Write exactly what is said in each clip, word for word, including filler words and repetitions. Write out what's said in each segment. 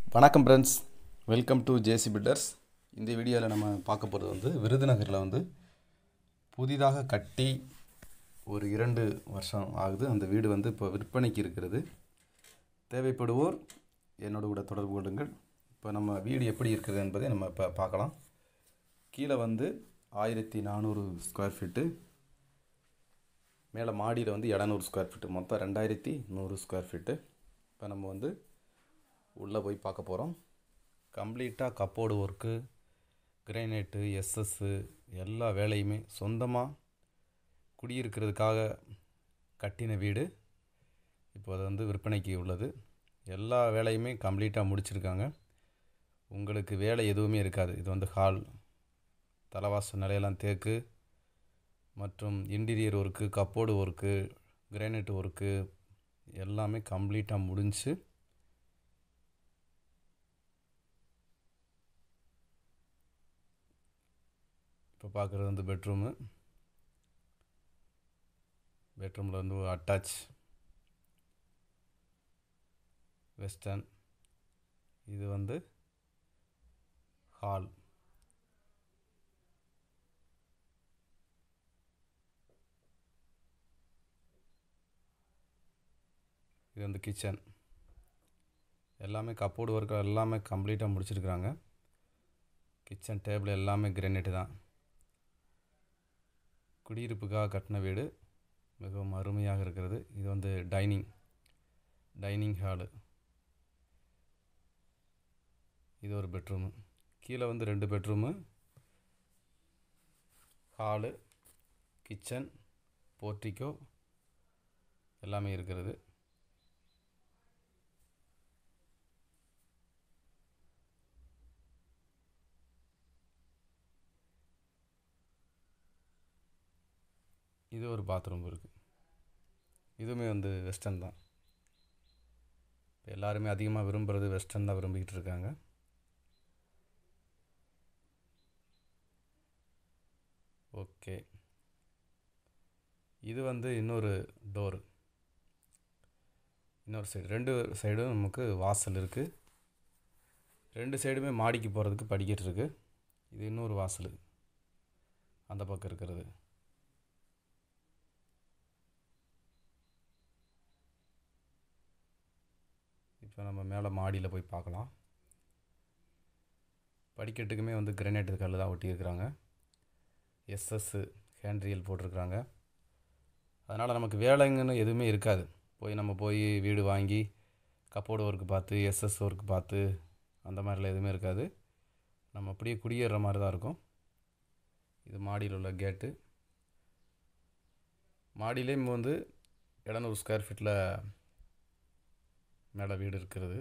வணக்கம் friends, welcome to JC builders. இந்த வீடியோவில் நம்ம பார்க்க போகிறது வந்து விருதுநகரில் வந்து புதிதாக கட்டி ஒரு இரண்டு வருஷம் ஆகுது. அந்த வீடு வந்து இப்போ விற்பனைக்கு இருக்கிறது. தேவைப்படுவோர் என்னோட கூட தொடர்பு கொள்ளுங்கள். இப்போ நம்ம வீடு எப்படி இருக்குது என்பதை நம்ம இப்போ பார்க்கலாம். கீழே வந்து ஆயிரத்தி நானூறு ஸ்கொயர் ஃபீட்டு, மேலே மாடியில் வந்து இரநூறு ஸ்கொயர் ஃபீட்டு, மொத்தம் ரெண்டாயிரத்தி நூறு ஸ்கொயர் ஃபீட்டு. இப்போ நம்ம வந்து உள்ளே போய் பார்க்க போகிறோம். கம்ப்ளீட்டாக கப்போர்டு ஒர்க்கு, கிரைனைட்டு, எஸ்எஸ்ஸு எல்லா வேலையுமே சொந்தமாக குடியிருக்கிறதுக்காக கட்டின வீடு. இப்போ அது வந்து விற்பனைக்கு உள்ளது. எல்லா வேலையுமே கம்ப்ளீட்டாக முடிச்சிருக்காங்க. உங்களுக்கு வேலை எதுவுமே இருக்காது. இது வந்து ஹால், தலைவாசல் நிலையெல்லாம் தேக்கு மற்றும் interior work, cupboard work, granite work எல்லாமே கம்ப்ளீட்டாக முடிஞ்சு இப்போ பார்க்குறது வந்து பெட்ரூமு. பெட்ரூமில் வந்து அட்டாச் வெஸ்டர்ன். இது வந்து ஹால். இது வந்து கிச்சன். எல்லாமே கப்போர்டு ஒர்க்கு எல்லாமே கம்ப்ளீட்டாக முடிச்சிருக்கிறாங்க. கிச்சன் டேபிள் எல்லாமே கிரானைட்டு தான். குடியிருப்புக்காக கட்டின வீடு மிகவும் அருமையாக இருக்கிறது. இது வந்து டைனிங் டைனிங் ஹாலு. இது ஒரு பெட்ரூமு. கீழே வந்து ரெண்டு பெட்ரூமு, ஹாலு, கிச்சன், போர்ட்டிக்கோ எல்லாமே இருக்கிறது. இது ஒரு பாத்ரூம் இருக்குது. இதுவுமே வந்து வெஸ்டர்ன் தான். இப்போ எல்லாருமே அதிகமாக விரும்புகிறது வெஸ்டர்ன் தான் விரும்பிக்கிட்டு இருக்காங்க. ஓகே, இது வந்து இன்னொரு டோரு. இன்னொரு சைடு, ரெண்டு சைடும் நமக்கு வாசல் இருக்குது. ரெண்டு சைடுமே மாடிக்கு போகிறதுக்கு படிக்கட்டு இருக்குது. இது இன்னொரு வாசல் அந்த பக்கம் இருக்கிறது. இப்போ நம்ம மேலே மாடியில் போய் பார்க்கலாம். படிக்கட்டுக்குமே வந்து கிரானைட் கல் தான் ஒட்டியிருக்கிறாங்க. எஸ்எஸ்ஸு ஹேண்ட்ரியல் போட்டிருக்கிறாங்க. அதனால் நமக்கு வேலைங்கன்னு எதுவுமே இருக்காது. போய் நம்ம போய் வீடு வாங்கி கப்போர்டு ஒர்க்கு பார்த்து எஸ்எஸ் ஒர்க்கு பார்த்து அந்த மாதிரிலாம் எதுவுமே இருக்காது. நம்ம அப்படியே குடியேற மாதிரி தான் இருக்கும். இது மாடியில் உள்ள கேட்டு. மாடியிலேயும் வந்து எழுநூறு ஸ்கொயர் ஃபீட்டில் மேலே வீடு இருக்கிறது.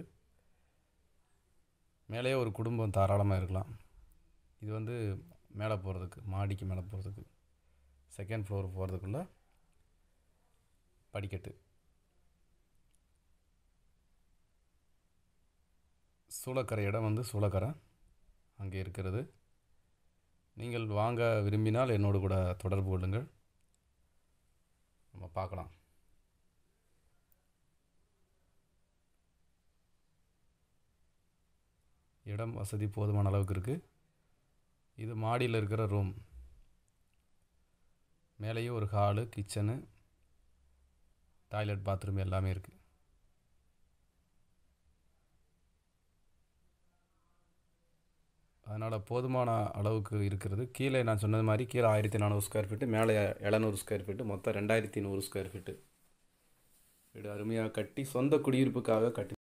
மேலேயே ஒரு குடும்பம் தாராளமாக இருக்கலாம். இது வந்து மேலே போகிறதுக்கு, மாடிக்கு மேலே போகிறதுக்கு, செகண்ட் ஃப்ளோர் போகிறதுக்குள்ள படிக்கட்டு. சூளக்கரை இடம் வந்து சூளக்கரை அங்கே இருக்கிறது. நீங்கள் வாங்க விரும்பினால் என்னோடு கூட தொடர்பு கொள்ளுங்கள், நம்ம பார்க்கலாம். இடம் வசதி போதுமான அளவுக்கு இருக்குது. இது மாடியில் இருக்கிற ரூம். மேலேயே ஒரு ஹாலு, கிச்சனு, டாய்லெட், பாத்ரூம் எல்லாமே இருக்குது. அதனால் போதுமான அளவுக்கு இருக்கிறது. கீழே நான் சொன்னது மாதிரி கீழே ஆயிரத்தி நானூறு ஸ்கொயர் ஃபீட்டு, மேலே எழுநூறு ஸ்கொயர் ஃபீட்டு, மொத்தம் ரெண்டாயிரத்தி நூறு ஸ்கொயர் ஃபீட்டு வீடு. அருமையாக கட்டி சொந்த குடியிருப்புக்காக கட்டி